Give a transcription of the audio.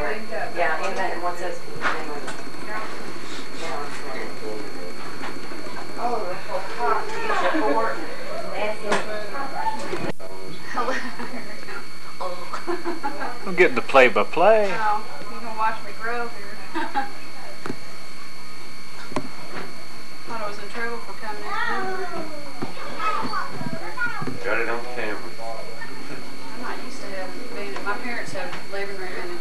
Yeah, and that one says. Oh, that's so hot. I'm getting the play-by-play. Oh, you gonna watch me grow here. Thought I was in trouble for coming in. Got it on camera. I'm not used to having being. My parents have living room and